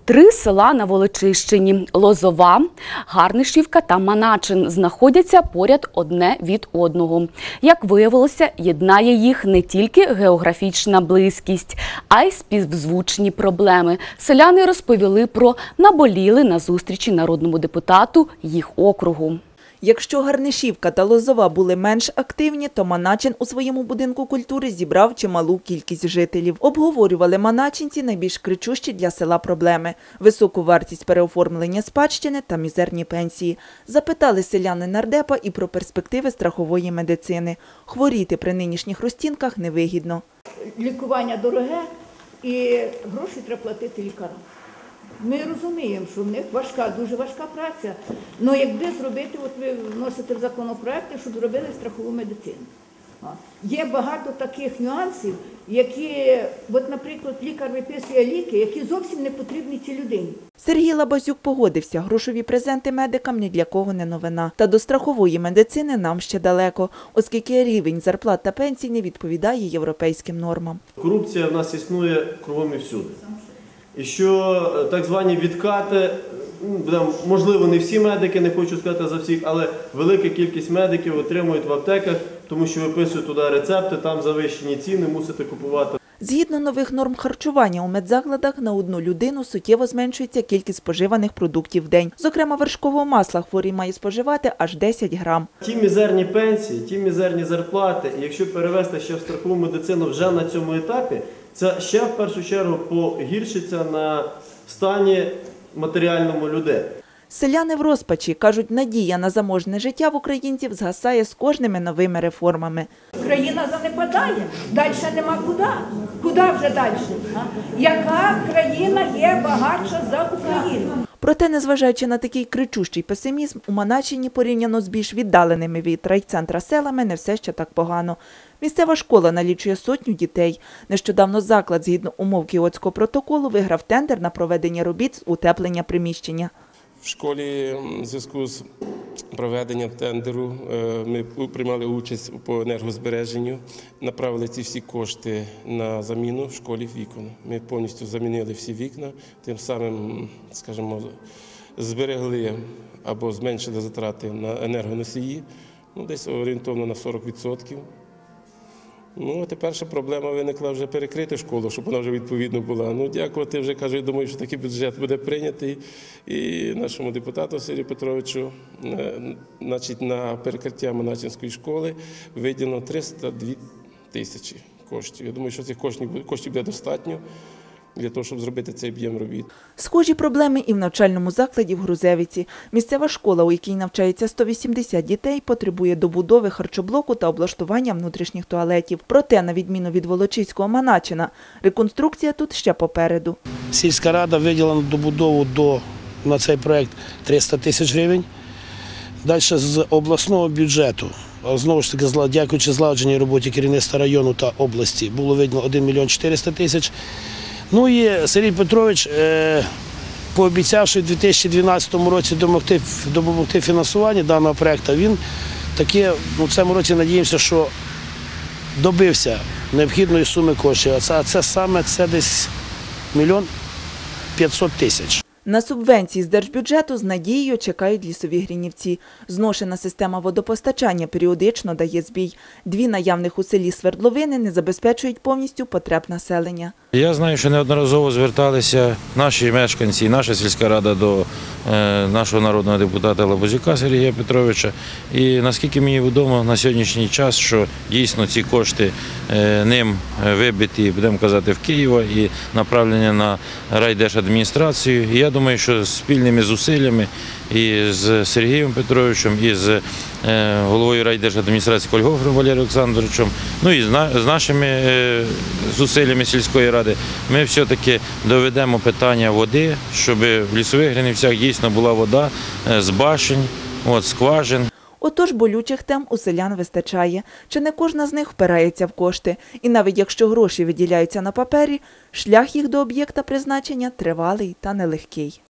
Три села на Волочищині – Лозова, Гарнишівка та Маначин – знаходяться поряд одне від одного. Як виявилося, єднає їх не тільки географічна близькість, а й співзвучні проблеми. Селяни розповіли про наболіли на зустрічі народному депутату їх округу. Якщо Гарнишівка та Лозова були менш активні, то Маначин у своєму будинку культури зібрав чималу кількість жителів. Обговорювали маначинці найбільш кричущі для села проблеми – високу вартість переоформлення спадщини та мізерні пенсії. Запитали селяни нардепа і про перспективи страхової медицини. Хворіти при нинішніх розцінках невигідно. Лікування дороге і гроші треба платити лікарям. Ми розуміємо, що в них дуже важка праця. Але якби зробити, от ви вносите в законопроекти, щоб зробили страхову медицину. Є багато таких нюансів, які, от, наприклад, лікар виписує ліки, які зовсім не потрібні цій людині. Сергій Лабазюк погодився, грошові презенти медикам ні для кого не новина. Та до страхової медицини нам ще далеко, оскільки рівень зарплат та пенсій не відповідає європейським нормам. Корупція в нас існує кругом і всюди. І що так звані відкати, можливо, не всі медики, не хочу сказати за всіх, але велика кількість медиків отримують в аптеках, тому що виписують туди рецепти, там завищені ціни, мусите купувати. Згідно нових норм харчування у медзакладах на одну людину суттєво зменшується кількість споживаних продуктів в день. Зокрема, вершкового масла хворий має споживати аж 10 грам. Ті мізерні пенсії, ті мізерні зарплати, і якщо перевести ще в страхову медицину вже на цьому етапі, це ще в першу чергу погіршиться на стані матеріальному людей. Селяни в розпачі. Кажуть, надія на заможне життя в українців згасає з кожними новими реформами. Країна занепадає, далі нема куди. Куди вже далі? Яка країна є багатша за Україну? Проте, незважаючи на такий кричущий песимізм, у Маначині порівняно з більш віддаленими від райцентра селами не все ще так погано. Місцева школа налічує 100 дітей. Нещодавно заклад, згідно умов Кіотського протоколу, виграв тендер на проведення робіт з утеплення приміщення. В школі в зв'язку з проведенням тендеру ми приймали участь по енергозбереженню, направили ці всі кошти на заміну в школі вікон. Ми повністю замінили всі вікна, тим самим, скажімо, зберегли або зменшили затрати на енергоносії, десь орієнтовно на 40%. А тепер ще проблема виникла вже перекрити школу, щоб вона вже відповідно була. Дякувати вже, кажу, я думаю, що такий бюджет буде прийнятий. І нашому депутату Сергію Петровичу, на перекриття Маначинської школи виділено 302 тисячі коштів. Я думаю, що цих коштів буде достатньо для того, щоб зробити цей об'єм робіт. Схожі проблеми і в навчальному закладі в Грузевиці. Місцева школа, у якій навчається 180 дітей, потребує добудови харчоблоку та облаштування внутрішніх туалетів. Проте, на відміну від Волочиського Маначина, реконструкція тут ще попереду. Сільська рада виділила на добудову на цей проєкт 300 тисяч гривень. Далі з обласного бюджету, знову ж таки, дякуючи злагодженій роботі керівництва району та області, було виділено 1 мільйон 400 тисяч. І Сергій Петрович пообіцяв, що в 2012 році допомогти фінансування даного проєкту. Він таки в цьому році надіємося, що добився необхідної суми коштів. А це десь 1 мільйон 500 тисяч. На субвенції з держбюджету з надією чекають лісові гринівці. Зношена система водопостачання періодично дає збій. 2 наявних у селі свердловини не забезпечують повністю потреб населення. Я знаю, що неодноразово зверталися наші мешканці, наша сільська рада до нашого народного депутата Лабазюка Сергія Петровича. І наскільки мені відомо на сьогоднішній час, що дійсно ці кошти ним вибиті, будемо казати, в Києва і направлені на райдержадміністрацію. І я думаю, що спільними зусиллями і з Сергієм Петровичем, і з головою райдержадміністрації Кольгофером Валерієм Олександровичем, і з нашими зусиллями сільської ради, ми все-таки доведемо питання води, щоб в лісових Гринівцях дійсно була вода з башень, скважин. Отож, болючих тем у селян вистачає. Чи не кожна з них впирається в кошти? І навіть якщо гроші виділяються на папері, шлях їх до об'єкта призначення тривалий та нелегкий.